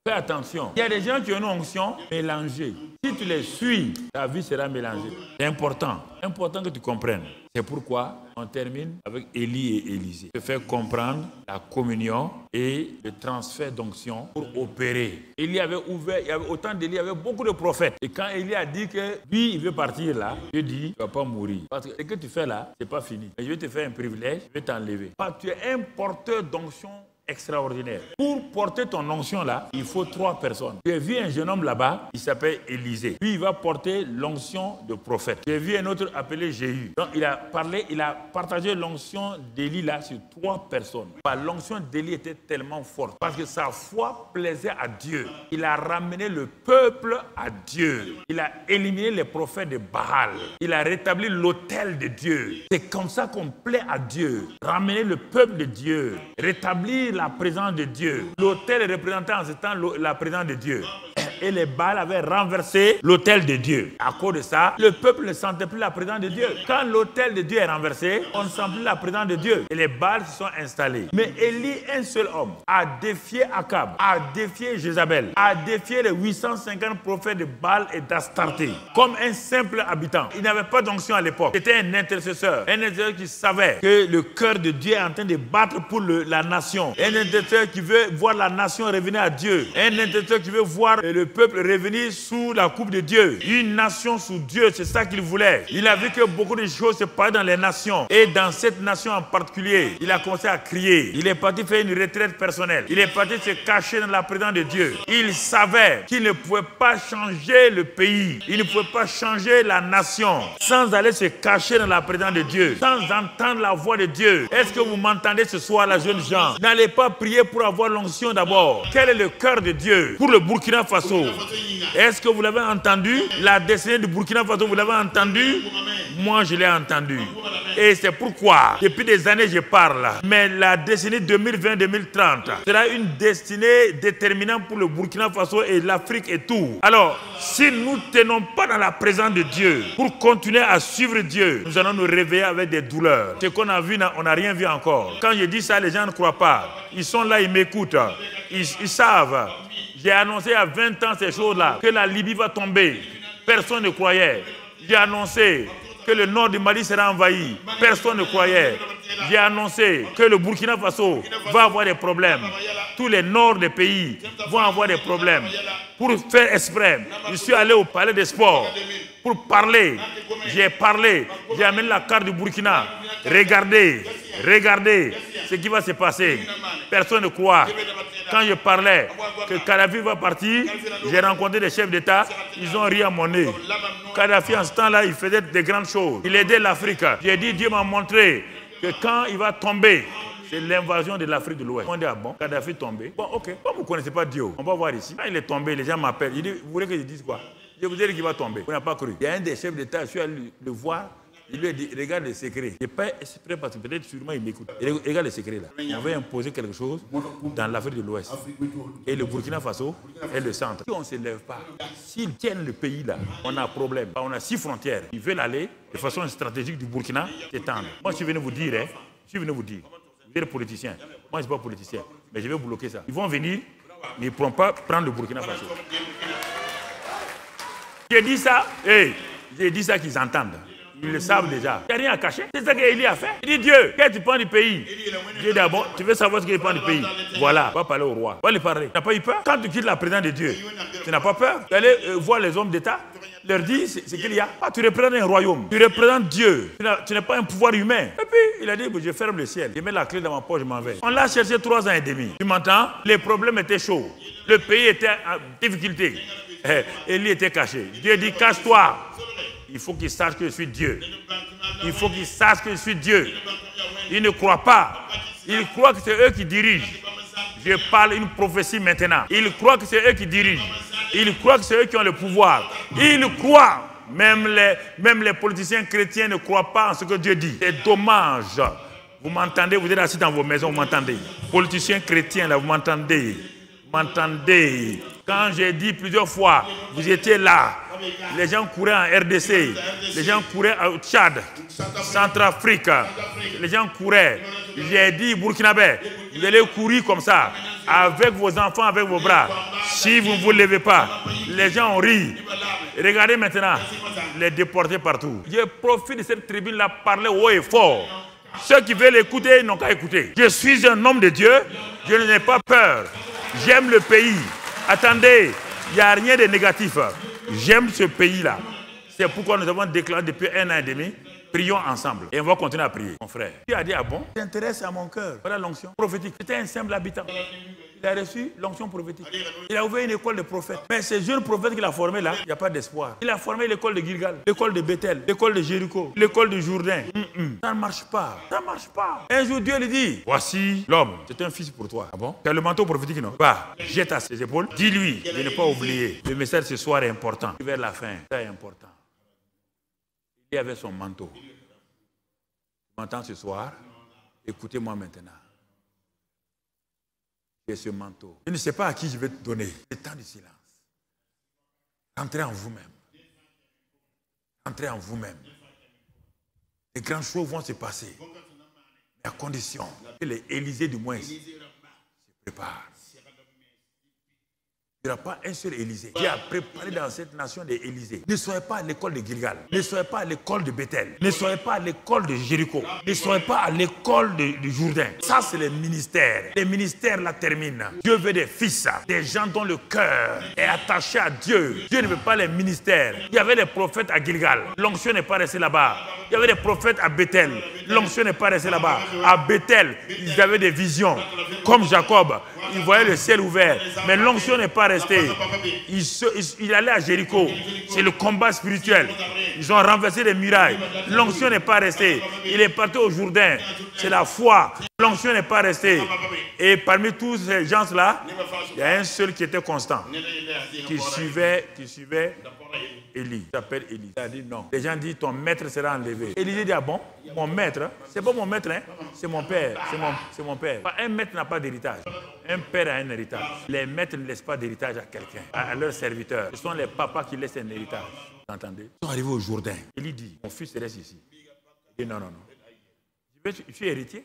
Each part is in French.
Fais attention. Il y a des gens qui ont une onction mélangée. Si tu les suis, ta vie sera mélangée. C'est important. Important que tu comprennes. C'est pourquoi on termine avec Élie et Élisée. Je fais comprendre la communion et le transfert d'onction pour opérer. Élie avait ouvert, il y avait autant d'Élie, il y avait beaucoup de prophètes. Et quand Élie a dit que lui, il veut partir là, Dieu dit, tu ne vas pas mourir. Parce que ce que tu fais là, ce n'est pas fini. Mais je vais te faire un privilège, je vais t'enlever. Parce que tu es un porteur d'onction extraordinaire. Pour porter ton onction là, il faut 3 personnes. J'ai vu un jeune homme là-bas, il s'appelle Élisée. Lui, il va porter l'onction de prophète. J'ai vu un autre appelé Jéhu. Donc, il a partagé l'onction d'Élie là sur 3 personnes. L'onction d'Élie était tellement forte parce que sa foi plaisait à Dieu. Il a ramené le peuple à Dieu. Il a éliminé les prophètes de Baal. Il a rétabli l'autel de Dieu. C'est comme ça qu'on plaît à Dieu. Ramener le peuple de Dieu. Rétablir la présence de Dieu. L'autel représentait en ce temps la présence de Dieu. Et les Baals avaient renversé l'autel de Dieu. À cause de ça, le peuple ne sentait plus la présence de Dieu. Quand l'autel de Dieu est renversé, on ne sent plus la présence de Dieu. Et les Baals se sont installés. Mais Élie, un seul homme, a défié Akab, a défié Jézabel, a défié les 850 prophètes de Baal et d'Astarté. Comme un simple habitant. Il n'avait pas d'onction à l'époque. C'était un intercesseur. Un intercesseur qui savait que le cœur de Dieu est en train de battre pour la nation. Un intercesseur qui veut voir la nation revenir à Dieu. Un intercesseur qui veut voir le peuple revenir sous la coupe de Dieu. Une nation sous Dieu, c'est ça qu'il voulait. Il a vu que beaucoup de choses se passaient dans les nations. Et dans cette nation en particulier, il a commencé à crier. Il est parti faire une retraite personnelle. Il est parti se cacher dans la présence de Dieu. Il savait qu'il ne pouvait pas changer le pays. Il ne pouvait pas changer la nation sans aller se cacher dans la présence de Dieu, sans entendre la voix de Dieu. Est-ce que vous m'entendez ce soir, la jeune gens? N'allez pas prier pour avoir l'onction d'abord. Quel est le cœur de Dieu pour le Burkina Faso? Est-ce que vous l'avez entendu? La destinée du Burkina Faso, vous l'avez entendu? Moi, je l'ai entendu. Et c'est pourquoi, depuis des années, je parle. Mais la destinée 2020-2030 sera une destinée déterminante pour le Burkina Faso et l'Afrique et tout. Alors, si nous ne tenons pas dans la présence de Dieu, pour continuer à suivre Dieu, nous allons nous réveiller avec des douleurs. Ce qu'on a vu, on n'a rien vu encore. Quand je dis ça, les gens ne croient pas. Ils sont là, ils m'écoutent. Ils savent. J'ai annoncé il y a 20 ans ces choses-là, que la Libye va tomber. Personne ne croyait. J'ai annoncé que le nord du Mali sera envahi. Personne ne croyait. J'ai annoncé que le Burkina Faso va avoir des problèmes. Tous les nords des pays vont avoir des problèmes. Pour faire exprès, je suis allé au palais des sports pour parler. J'ai parlé. J'ai amené la carte du Burkina. Regardez ce qui va se passer. Personne ne croit. Quand je parlais que Kadhafi va partir, j'ai rencontré des chefs d'État, ils ont ri à mon nez. Kadhafi, en ce temps-là, il faisait des grandes choses. Il aidait l'Afrique. J'ai dit, Dieu m'a montré que quand il va tomber, c'est l'invasion de l'Afrique de l'Ouest. On dit, ah bon, Kadhafi tombé. Bon, ok, comme vous ne connaissez pas Dieu, on va voir ici. Quand il est tombé, les gens m'appellent. Il dit, vous voulez que je dise quoi? Je vous ai dit qu'il va tomber. Vous n'avez pas cru. Il y a un des chefs d'État, je suis allé le voir. Il lui a dit, regarde les secrets. Je n'ai pas exprès parce que peut-être sûrement il m'écoute. Regarde les secrets là. On va imposer quelque chose dans l'Afrique de l'Ouest. Et le Burkina Faso est le centre. Si on ne se lève pas, s'ils tiennent le pays là, on a un problème. On a 6 frontières. Ils veulent aller de façon stratégique du Burkina s'étendre. Moi je suis venu vous dire, vous êtes politicien. Moi je ne suis pas politicien. Mais je vais bloquer ça. Ils vont venir, mais ils ne pourront pas prendre le Burkina Faso. J'ai dit ça, j'ai dit ça qu'ils entendent. Ils le savent déjà. Il n'y a rien à cacher. C'est ça qu'Élie a fait. Il dit, Dieu, qu'est-ce que tu prends du pays? Dieu dit, ah bon, tu veux savoir ce qu'il prend du pays? Voilà, va parler au roi. Va lui parler. Tu n'as pas eu peur? Quand tu quittes la présence de Dieu, tu n'as pas peur? Tu allais voir les hommes d'État, leur dire ce qu'il y a. Ah, tu représentes un royaume. Tu représentes Dieu. Tu n'es pas un pouvoir humain. Et puis, il a dit, je ferme le ciel. Je mets la clé dans ma poche, je m'en vais. On l'a cherché 3 ans et demi. Tu m'entends? Les problèmes étaient chauds. Le pays était en difficulté. Élie était caché. Dieu dit, cache-toi. Il faut qu'ils sachent que je suis Dieu. Il faut qu'ils sachent que je suis Dieu. Ils ne croient pas. Ils croient que c'est eux qui dirigent. Je parle une prophétie maintenant. Ils croient que c'est eux qui dirigent. Ils croient que c'est eux qui ont le pouvoir. Ils croient. Même les politiciens chrétiens ne croient pas en ce que Dieu dit. C'est dommage. Vous m'entendez? Vous êtes assis dans vos maisons, vous m'entendez? Politiciens chrétiens, là, vous m'entendez? M'entendez? Quand j'ai dit plusieurs fois, vous étiez là, Les gens couraient en RDC. Les gens couraient au Tchad, Centrafrique. Les gens couraient. J'ai dit, Burkinabé, vous allez courir comme ça, avec vos enfants, avec vos bras. Si vous ne vous levez pas, les gens ont ri. Regardez maintenant, les déportés partout. Je profite de cette tribune-là, parler haut et fort. Ceux qui veulent écouter, ils n'ont qu'à écouter. Je suis un homme de Dieu, je n'ai pas peur. J'aime le pays. Attendez, il n'y a rien de négatif. J'aime ce pays-là. C'est pourquoi nous avons déclaré depuis 1 an et demi, prions ensemble. Et on va continuer à prier, mon frère. Tu as dit, ah bon? T'intéresses à mon cœur. Voilà l'onction prophétique. C'était un simple habitant. Il a reçu l'onction prophétique. Il a ouvert une école de prophètes. Mais ces jeunes prophètes qu'il a formés là, il n'y a pas d'espoir. Il a formé l'école de Gilgal, l'école de Bethel, l'école de Jéricho, l'école de Jourdain. Ça ne marche pas. Ça ne marche pas. Un jour, Dieu lui dit, voici l'homme. C'est un fils pour toi. Ah bon? Tu as le manteau prophétique, non? Va, jette à ses épaules. Dis-lui de ne pas oublier. Le message ce soir est important. Vers la fin, ça est important. Il avait son manteau. Tu m'entends ce soir? Écoutez-moi maintenant. J'ai ce manteau. Je ne sais pas à qui je vais te donner. C'est temps de silence. Entrez en vous-même. Entrez en vous-même. Les grandes choses vont se passer. Mais à condition que les Élysées du moins se préparent. Il n'y aura pas un seul Élysée. Dieu a préparé dans cette nation des Élysées. Ne soyez pas à l'école de Gilgal. Ne soyez pas à l'école de Bethel. Ne soyez pas à l'école de Jéricho. Ne soyez pas à l'école de Jourdain. Ça, c'est les ministères. Les ministères la terminent. Dieu veut des fils, des gens dont le cœur est attaché à Dieu. Dieu ne veut pas les ministères. Il y avait des prophètes à Gilgal. L'onction n'est pas restée là-bas. Il y avait des prophètes à Bethel. L'onction n'est pas restée là-bas. À Bethel, ils avaient des visions. Comme Jacob, ils voyaient le ciel ouvert. Mais l'onction n'est pas restée. Il allait à Jéricho. C'est le combat spirituel. Ils ont renversé les murailles. L'onction n'est pas restée. Il est parti au Jourdain. C'est la foi. L'onction n'est pas restée. Et parmi tous ces gens-là, il y a un seul qui était constant. Qui suivait Élie. Il s'appelle Élie. Il a dit non. Les gens disent ton maître sera enlevé. Élie dit ah bon? Mon maître, c'est pas mon maître, hein? C'est mon père. C'est mon père. Un maître n'a pas d'héritage. Un père a un héritage. Les maîtres ne laissent pas d'héritage à quelqu'un, à leurs serviteurs. Ce sont les papas qui laissent un héritage. Vous entendez? Ils sont arrivés au Jourdain. Élie dit mon fils reste ici. Il dit non. Je suis héritier.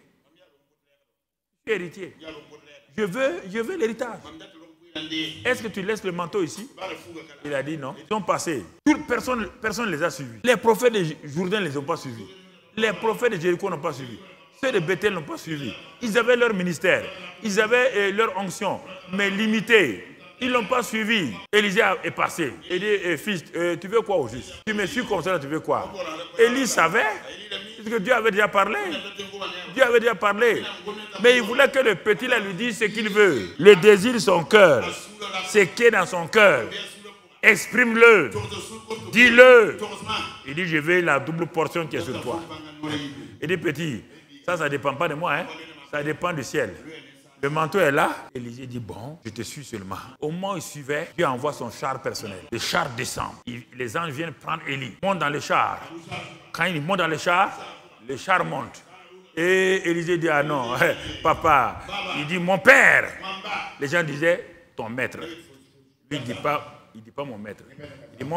Je suis héritier. Je veux l'héritage. Est-ce que tu laisses le manteau ici? Il a dit non. Ils sont passés. Personne ne les a suivis. Les prophètes de Jourdain ne les ont pas suivis. Les prophètes de Jéricho n'ont pas suivi. Ceux de Bethel n'ont pas suivi. Ils avaient leur ministère. Ils avaient leur onction, mais limitée. Ils ne l'ont pas suivi. Élisée est passé. Il dit, fils, tu veux quoi au juste? Tu me suis comme ça, tu veux quoi? Élie savait, parce que Dieu avait déjà parlé. Dieu avait déjà parlé. Mais il voulait que le petit là lui dise ce qu'il veut. Le désir de son cœur, ce qui est dans son cœur. Exprime-le. Dis-le. Il dit, je veux la double portion qui est sur toi. Il dit, petit, ça ne dépend pas de moi, hein. Ça dépend du ciel. Le manteau est là. Élisée dit, bon, je te suis seulement. Au moment où il suivait, Dieu envoie son char personnel. Le char descend. Les anges viennent prendre Élie. Ils montent dans le char. Quand ils montent dans le char monte. Et Élisée dit, ah non, papa. Il dit, mon père. Les gens disaient, ton maître. Lui, il ne dit pas mon maître. Il dit, mon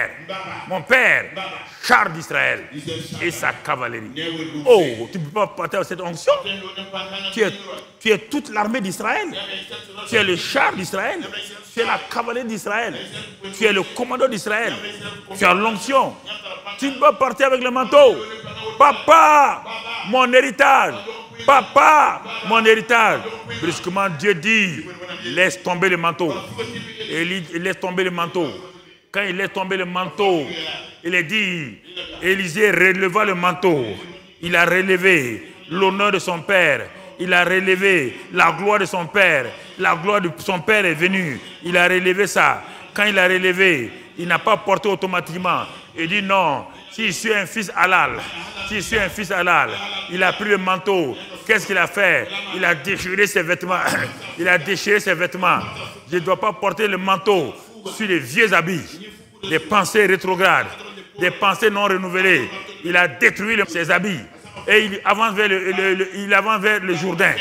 père, char d'Israël et sa cavalerie. Oh, tu ne peux pas partir à cette onction. Tu es toute l'armée d'Israël. Tu es le char d'Israël. Tu es la cavalerie d'Israël. Tu es le commandant d'Israël. Tu as l'onction. Tu ne peux pas partir avec le manteau. Papa, mon héritage. Papa, mon héritage. Brusquement, Dieu dit, laisse tomber le manteau. Élie laisse tomber le manteau. Quand il laisse tomber le manteau, il est dit, Élisée releva le manteau. Il a relevé l'honneur de son père. Il a relevé la gloire de son père. La gloire de son père est venue. Il a relevé ça. Quand il a relevé, il n'a pas porté automatiquement. Il dit non, si je suis un fils halal, il a pris le manteau. Qu'est-ce qu'il a fait? Il a déchiré ses vêtements. Je ne dois pas porter le manteau sur les vieux habits, des pensées rétrogrades, des pensées non renouvelées. Il a détruit ses habits. Et il avance vers le Jourdain.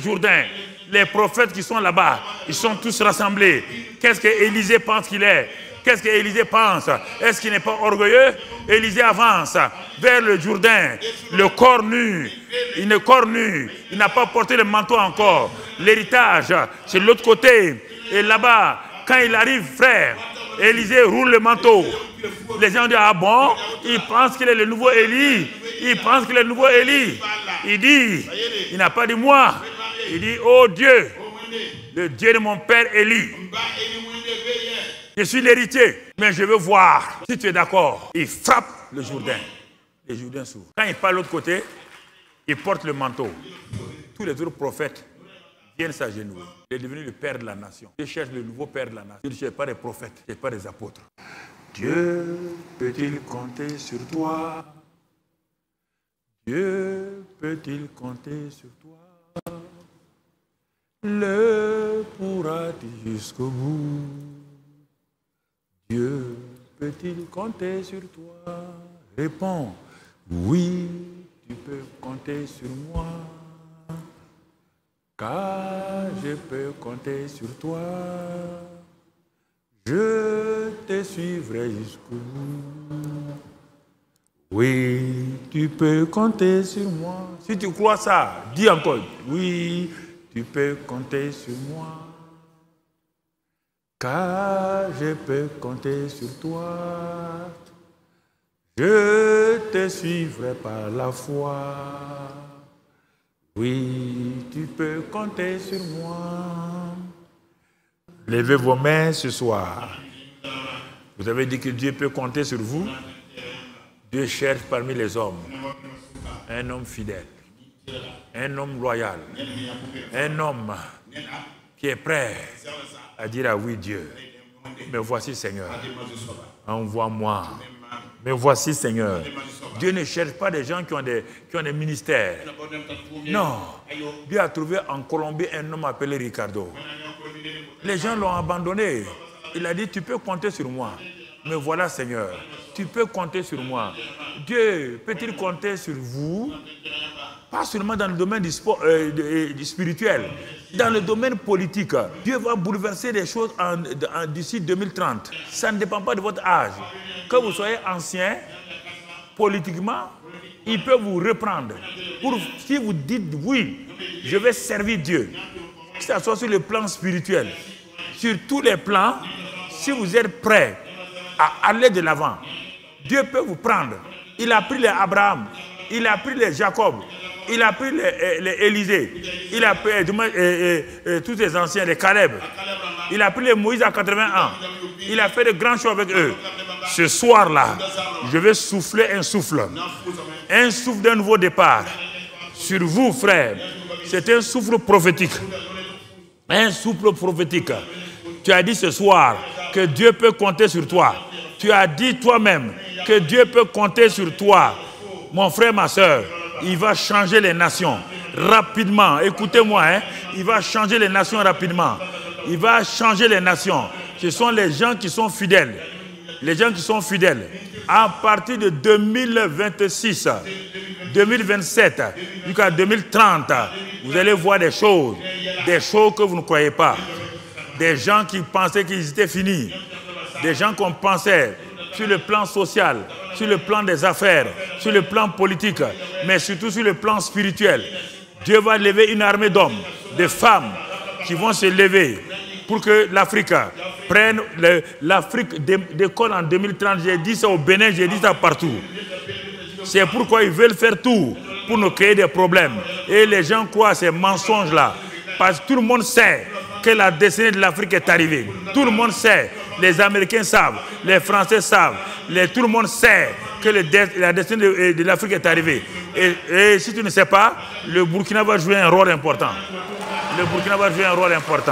Les prophètes qui sont là-bas, ils sont tous rassemblés. Qu'est-ce que Élisée pense qu'il est? Qu'est-ce qu'Élisée pense? Est-ce qu'il n'est pas orgueilleux? Élisée avance vers le Jourdain, le corps nu. Il est corps nu. Il n'a pas porté le manteau encore. L'héritage, c'est de l'autre côté. Et là-bas, quand il arrive, frère, Élisée roule le manteau. Les gens disent, ah bon? Il pense qu'il est le nouveau Élie. Il pense qu'il est le nouveau Élie. Il dit, il n'a pas dit moi. Il dit, oh Dieu, le Dieu de mon père Élie. Je suis l'héritier, mais je veux voir. Si tu es d'accord, il frappe le Jourdain. Le Jourdain s'ouvre. Quand il part de l'autre côté, il porte le manteau. Tous les autres prophètes viennent s'agenouiller. Il est devenu le père de la nation. Dieu cherche le nouveau père de la nation. Dieu ne cherche pas des prophètes, il ne cherche pas des apôtres. Dieu peut-il compter sur toi? Dieu peut-il compter sur toi? Le pourra-t-il jusqu'au bout? Dieu peut-il compter sur toi? Réponds, oui, tu peux compter sur moi, car je peux compter sur toi. Je te suivrai jusqu'au bout. Oui, tu peux compter sur moi. Si tu crois ça, dis encore, oui, tu peux compter sur moi, car je peux compter sur toi. Je te suivrai par la foi. Oui, tu peux compter sur moi. Levez vos mains ce soir. Vous avez dit que Dieu peut compter sur vous. Dieu cherche parmi les hommes un homme fidèle, un homme loyal, un homme qui est prêt à dire ah oui Dieu, me voici Seigneur, envoie-moi, me voici Seigneur. Dieu ne cherche pas des gens qui ont des ministères. Non, Dieu a trouvé en Colombie un homme appelé Ricardo. Les gens l'ont abandonné. Il a dit tu peux compter sur moi, me voilà Seigneur. Tu peux compter sur moi. Dieu peut-il compter sur vous? Pas seulement dans le domaine du spirituel, dans le domaine politique. Dieu va bouleverser les choses d'ici 2030. Ça ne dépend pas de votre âge. Que vous soyez ancien, politiquement, il peut vous reprendre. Si vous dites oui, je vais servir Dieu, que ce soit sur le plan spirituel, sur tous les plans, si vous êtes prêt à aller de l'avant, Dieu peut vous prendre. Il a pris les Abraham, il a pris les Jacob, il a pris les Élisée, il a pris tous les anciens, les Caleb, il a pris les Moïse à 80 ans, il a fait de grands choses avec eux. Ce soir-là, je vais souffler un souffle d'un nouveau départ sur vous, frères. C'est un souffle prophétique. Un souffle prophétique. Tu as dit ce soir que Dieu peut compter sur toi. Tu as dit toi-même que Dieu peut compter sur toi. Mon frère, ma soeur, il va changer les nations rapidement. Écoutez-moi, hein? Il va changer les nations rapidement. Il va changer les nations. Ce sont les gens qui sont fidèles. Les gens qui sont fidèles. À partir de 2026, 2027, jusqu'à 2030, vous allez voir des choses que vous ne croyez pas. Des gens qui pensaient qu'ils étaient finis. Des gens qu'on pensait sur le plan social, sur le plan des affaires, sur le plan politique, mais surtout sur le plan spirituel. Dieu va lever une armée d'hommes, de femmes qui vont se lever pour que l'Afrique prenne l'Afrique décolle en 2030. J'ai dit ça au Bénin, j'ai dit ça partout. C'est pourquoi ils veulent faire tout pour nous créer des problèmes. Et les gens croient à ces mensonges-là. Parce que tout le monde sait que la destinée de l'Afrique est arrivée. Tout le monde sait. Les Américains savent, les Français savent, tout le monde sait que la destinée de l'Afrique est arrivée. Et si tu ne sais pas, le Burkina va jouer un rôle important. Le Burkina va jouer un rôle important.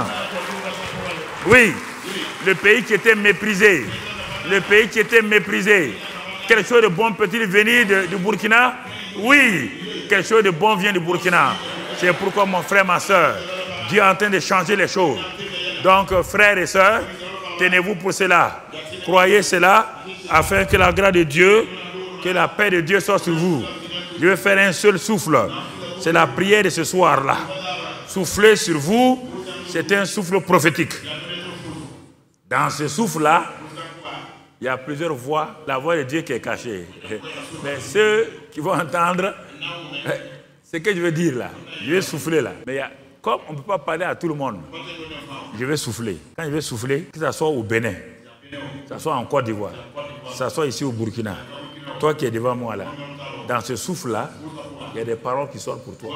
Oui, le pays qui était méprisé. Le pays qui était méprisé. Quelque chose de bon peut-il venir du Burkina? Oui, quelque chose de bon vient du Burkina. C'est pourquoi mon frère, ma soeur, Dieu est en train de changer les choses. Donc, frères et sœurs, tenez-vous pour cela. Croyez cela, afin que la grâce de Dieu, que la paix de Dieu soit sur vous. Je vais faire un seul souffle. C'est la prière de ce soir-là. Souffler sur vous, c'est un souffle prophétique. Dans ce souffle-là, Il y a plusieurs voix. La voix de Dieu qui est cachée. Mais ceux qui vont entendre, ce que je veux dire là, je vais souffler là. Mais comme on ne peut pas parler à tout le monde, je vais souffler. Quand je vais souffler, que ce soit au Bénin, que ce soit en Côte d'Ivoire, que ce soit ici au Burkina, toi qui es devant moi là, dans ce souffle-là, il y a des paroles qui sortent pour toi.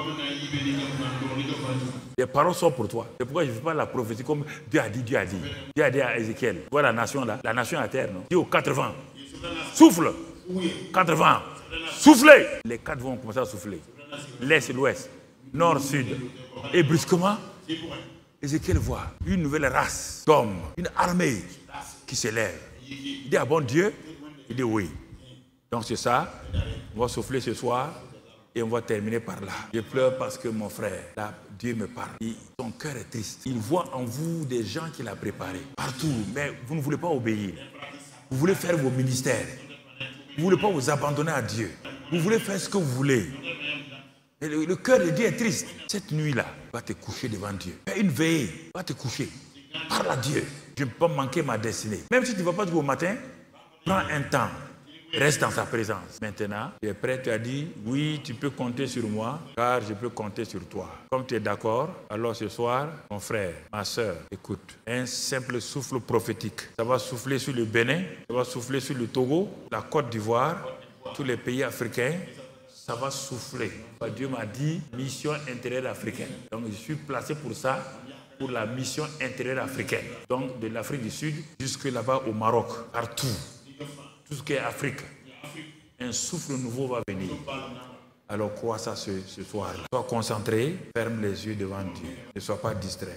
Les paroles sortent pour toi. C'est pourquoi je ne fais pas la prophétie comme Dieu a dit, Dieu a dit. Dieu a dit à Ézéchiel, tu vois la nation là, la nation à terre, non? Dis aux 4 vents, souffle. 4 vents, soufflez. Les 4 vents commencent à souffler. L'est, l'ouest, nord, sud. Et brusquement, Ézéchiel voit une nouvelle race d'hommes, une armée qui s'élève. Il dit, ah bon Dieu? Il dit oui. Donc c'est ça, on va souffler ce soir et on va terminer par là. Je pleure parce que mon frère, là, Dieu me parle. Son cœur est triste. Il voit en vous des gens qu'il a préparés partout, mais vous ne voulez pas obéir. Vous voulez faire vos ministères. Vous ne voulez pas vous abandonner à Dieu. Vous voulez faire ce que vous voulez. Et le cœur de Dieu est triste. Cette nuit-là, va te coucher devant Dieu. Fais une veillée, va te coucher. Parle à Dieu. Je ne peux pas manquer ma destinée. Même si tu ne vas pas au matin, prends un temps. Reste dans sa présence. Maintenant, tu es prêt, tu as dit, oui, tu peux compter sur moi, car je peux compter sur toi. Comme tu es d'accord, alors ce soir, mon frère, ma soeur, écoute, un simple souffle prophétique. Ça va souffler sur le Bénin, ça va souffler sur le Togo, la Côte d'Ivoire, tous les pays africains. Ça va souffler. Dieu m'a dit, mission intérieure africaine. Donc je suis placé pour ça, pour la mission intérieure africaine. Donc de l'Afrique du Sud jusque là-bas au Maroc, partout. Tout ce qui est Afrique, un souffle nouveau va venir. Alors crois ça ce soir. Sois concentré, ferme les yeux devant Dieu. Ne sois pas distrait.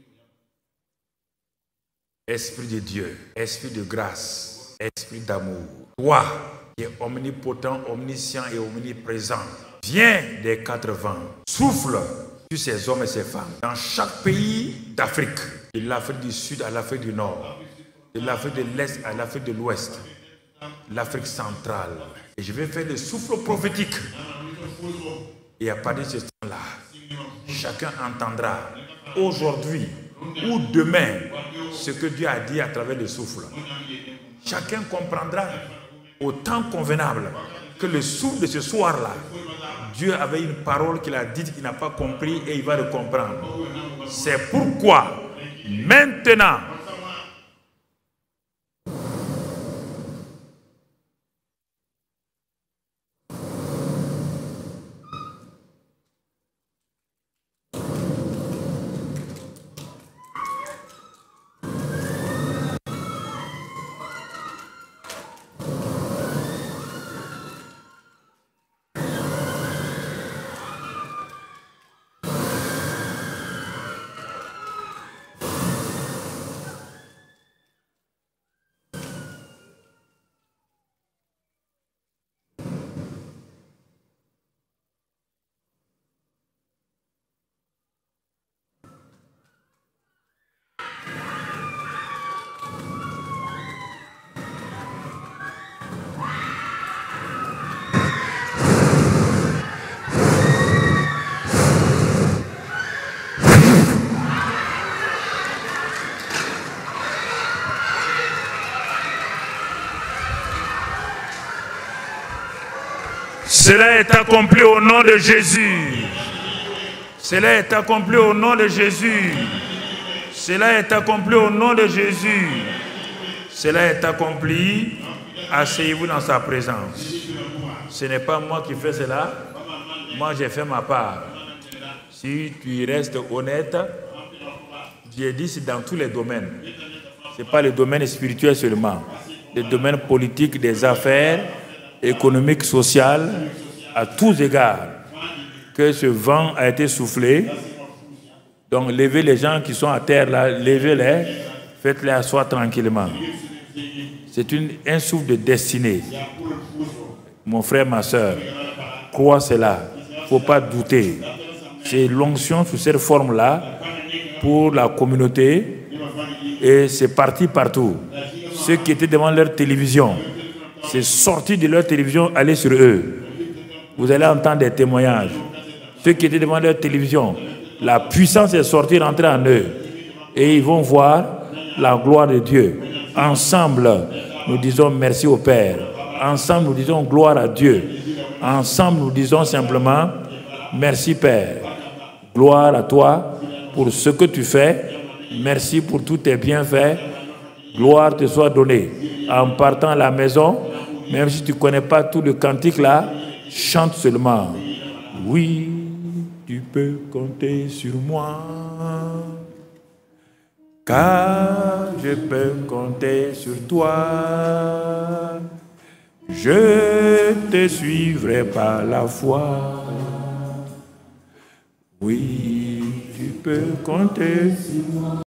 Esprit de Dieu, esprit de grâce, esprit d'amour. Toi qui es omnipotent, omniscient et omniprésent, viens des 4 vents. Souffle sur ces hommes et ces femmes. Dans chaque pays d'Afrique, de l'Afrique du Sud à l'Afrique du Nord, de l'Afrique de l'Est à l'Afrique de l'Ouest, l'Afrique centrale. Et je vais faire le souffle prophétique. Et à partir de ce temps-là, chacun entendra aujourd'hui ou demain ce que Dieu a dit à travers le souffle. Chacun comprendra au temps convenable que le souffle de ce soir-là, Dieu avait une parole qu'il a dite qu'il n'a pas compris et il va le comprendre. C'est pourquoi maintenant, cela est accompli au nom de Jésus. Cela est accompli au nom de Jésus. Cela est accompli au nom de Jésus. Cela est accompli. Asseyez-vous dans sa présence. Ce n'est pas moi qui fais cela. Moi, j'ai fait ma part. Si tu restes honnête, Dieu dit c'est dans tous les domaines. Ce n'est pas le domaine spirituel seulement. Le domaine politique, des affaires, économique, social, à tous égards, que ce vent a été soufflé. Donc, levez les gens qui sont à terre là, levez-les, faites-les asseoir tranquillement. C'est un souffle de destinée. Mon frère, ma soeur, crois cela. Il ne faut pas douter. C'est l'onction sous cette forme-là pour la communauté et c'est parti partout. Ceux qui étaient devant leur télévision, c'est sorti de leur télévision, allez sur eux. Vous allez entendre des témoignages. Ceux qui étaient devant leur télévision, la puissance est sortie, rentrée en eux. Et ils vont voir la gloire de Dieu. Ensemble, nous disons merci au Père. Ensemble, nous disons gloire à Dieu. Ensemble, nous disons simplement merci Père. Gloire à toi pour ce que tu fais. Merci pour tous tes bienfaits. Gloire te soit donnée. En partant à la maison, même si tu ne connais pas tout le cantique là, chante seulement. Oui, tu peux compter sur moi, car je peux compter sur toi. Je te suivrai par la foi. Oui, tu peux compter sur moi.